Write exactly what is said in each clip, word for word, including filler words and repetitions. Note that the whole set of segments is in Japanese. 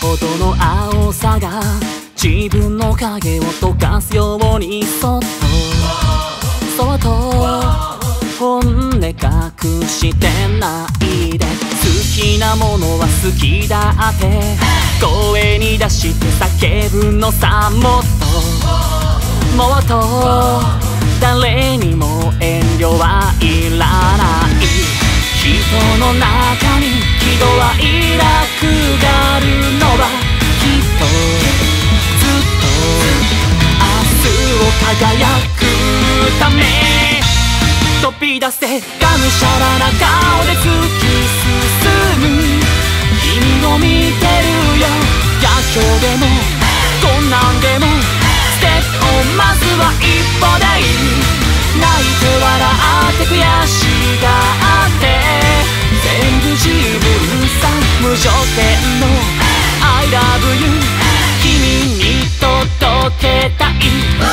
ほどの青さが自分の影を溶かすようにそっとそっと本音隠してないで、好きなものは好きだって声に出して叫ぶのさ、もっともっと誰にも遠慮はいらない。人の中に喜怒哀楽があるのはきっとずっと明日を輝くため、飛び出せがむしゃらな顔で突き進む君を見てるよ。逆境でも困難でもステップをまずは一歩でいい。泣いて笑って悔しがって全部自分さ、無条件の I love you 君に届けたい。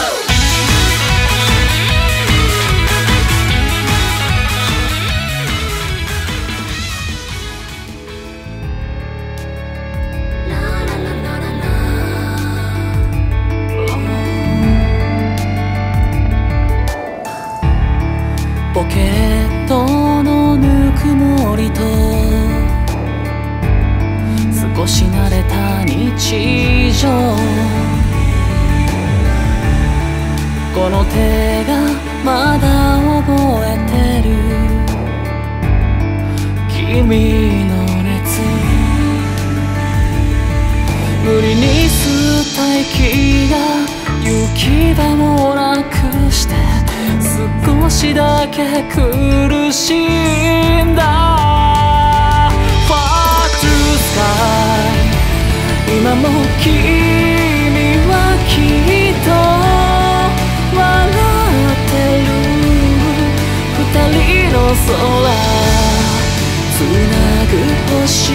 ポケットのぬくもりと少し慣れた日常、この手がまだ覚えてる君の熱、無理に吸った息が行き場もなくして少しだけ苦しんだ Far to sky 今も君はきっと笑ってる。二人の空つなぐ星、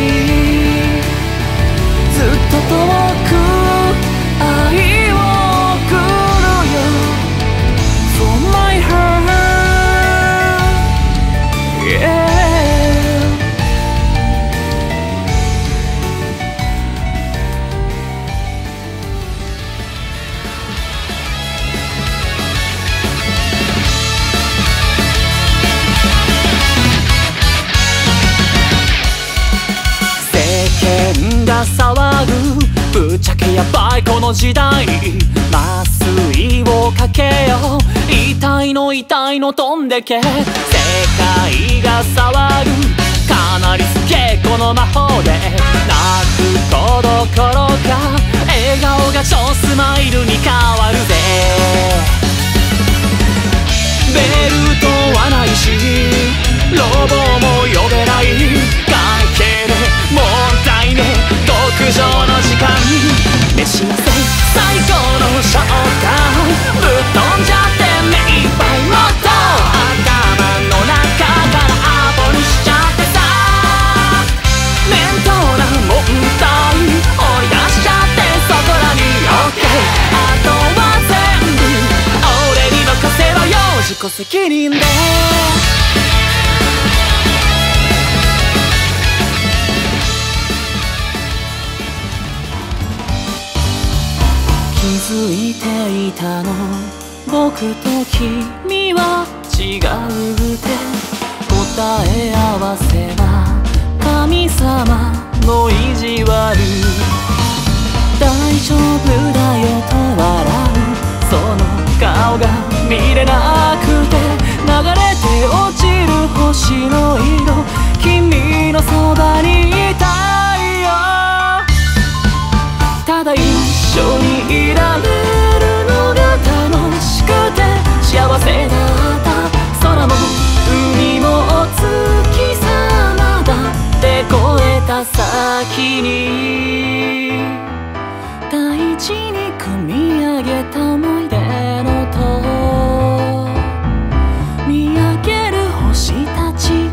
ずっと遠く愛を送るよ For my heart yeah。 世間が騒ぐぶっちゃけやばいこの時代、麻酔をかけよう痛いの痛いの飛んでけ、世界が騒ぐかなりすげえこの魔法で、泣く子どころか笑顔が超スマイルに変わるぜ。ベルトはないしロボも呼べない関係で問題ね、極上の時間召し寄せ最高のショータイム、ぶっ飛んじゃって目いっぱいもっと頭の中からアポにしちゃってさ、面倒な問題追い出しちゃってそこらに OK、 あとは全部俺に任せろよ自己責任で。気づいていたの僕と君は違うって答え合わせは神様の意地悪、大丈夫だよと笑うその顔が見れなくて、流れて落ちる星の色君のそばにいたいよ、ただ一緒にいられるのが楽しくて幸せだった、空も海もお月様だって越えた先に大事に組み上げた思い出の塔、見上げる星たち。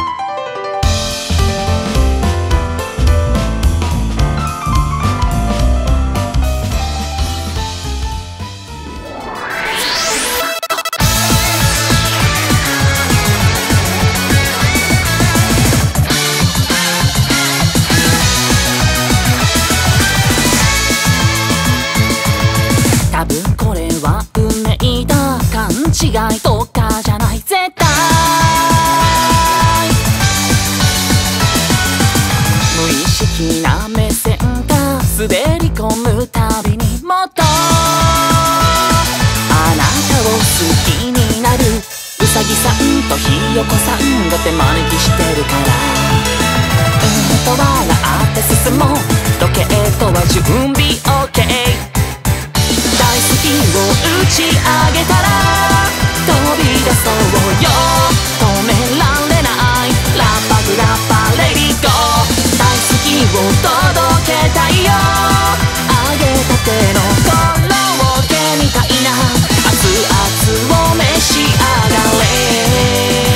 違いとかじゃない絶対。無意識な目線が滑り込むたびにもっとあなたを好きになる。うさぎさんとひよこさんだって招きしてるから。うんと笑って進もう。時計とは準備 OK。 大好きを打ち上げたら飛び出そうよ。止められないラッパグラッパレディゴー。大好きを届けたいよ。揚げたてのコロッケみたいな熱々を召し上がれ。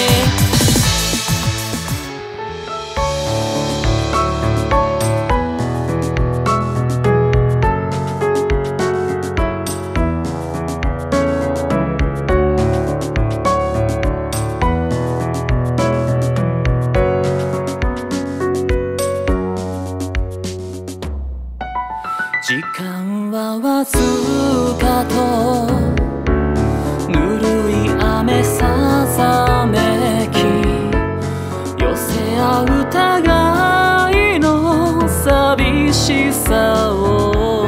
時間はわずかとぬるい雨さざめき寄せ合う互いの寂しさを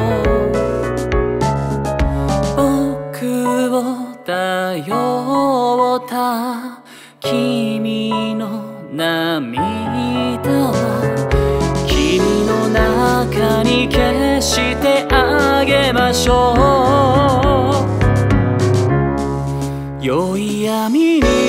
僕を頼った君の涙は君の中に消してあげましょう。宵闇に